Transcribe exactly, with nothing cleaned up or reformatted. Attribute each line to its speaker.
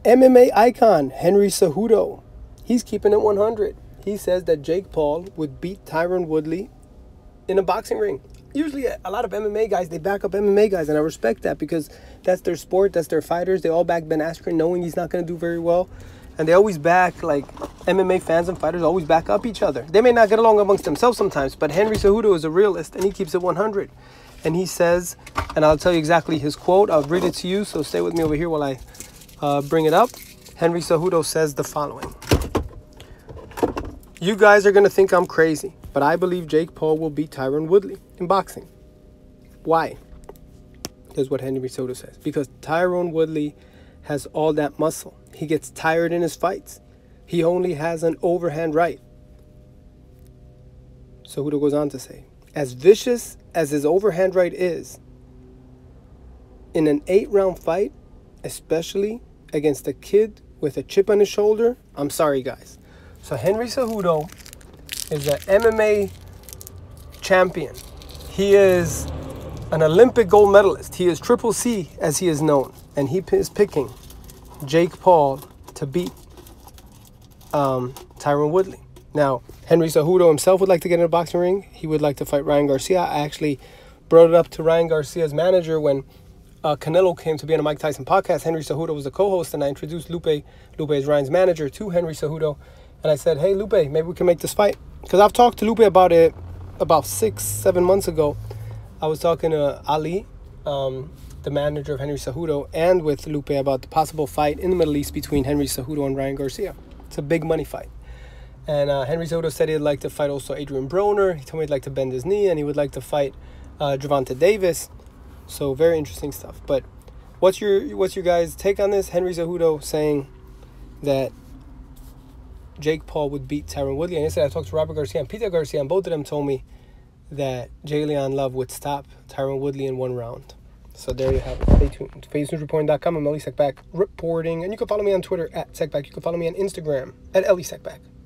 Speaker 1: M M A Icon Henry Cejudo, he's keeping it one hundred. He says that Jake Paul would beat Tyron Woodly in a boxing ring. Usually a lot of M M A guys, they back up M M A guys, and I respect that because that's their sport, that's their fighters. They all back Ben Askren knowing he's not going to do very well. And they always back, like, M M A fans and fighters always back up each other. They may not get along amongst themselves sometimes, but Henry Cejudo is a realist, and he keeps it one hundred. And he says, and I'll tell you exactly his quote. I'll read it to you, so stay with me over here while I uh, bring it up. Henry Cejudo says the following. You guys are going to think I'm crazy, but I believe Jake Paul will beat Tyron Woodly in boxing. Why? Here's what Henry Cejudo says. Because Tyron Woodly has all that muscle. He gets tired in his fights. He only has an overhand right. Cejudo goes on to say, as vicious as his overhand right is, in an eight-round fight, especially against a kid with a chip on his shoulder, I'm sorry, guys. So Henry Cejudo is an M M A champion. He is an Olympic gold medalist. He is Triple C, as he is known. And he is picking Jake Paul to beat um, Tyron Woodley. Now, Henry Cejudo himself would like to get in a boxing ring. He would like to fight Ryan Garcia. I actually brought it up to Ryan Garcia's manager when uh, Canelo came to be on a Mike Tyson podcast. Henry Cejudo was the co-host, and I introduced Lupe. Lupe is Ryan's manager to Henry Cejudo. And I said, hey, Lupe, maybe we can make this fight. Because I've talked to Lupe about it about six, seven months ago. I was talking to Ali, um, the manager of Henry Cejudo, and with Lupe about the possible fight in the Middle East between Henry Cejudo and Ryan Garcia. It's a big money fight. And uh, Henry Cejudo said he'd like to fight also Adrian Broner. He told me he'd like to bend his knee, and he would like to fight uh, Gervonta Davis. So very interesting stuff. But what's your what's your guys' take on this? Henry Cejudo saying that Jake Paul would beat Tyron Woodley. And yesterday I talked to Robert Garcia and Peter Garcia, and both of them told me that Jalen Love would stop Tyron Woodley in one round. So there you have it. Stay tuned. phase news reporting dot com. I'm Ellie Secback reporting. And you can follow me on Twitter at Secback. You can follow me on Instagram at Ellie Secback.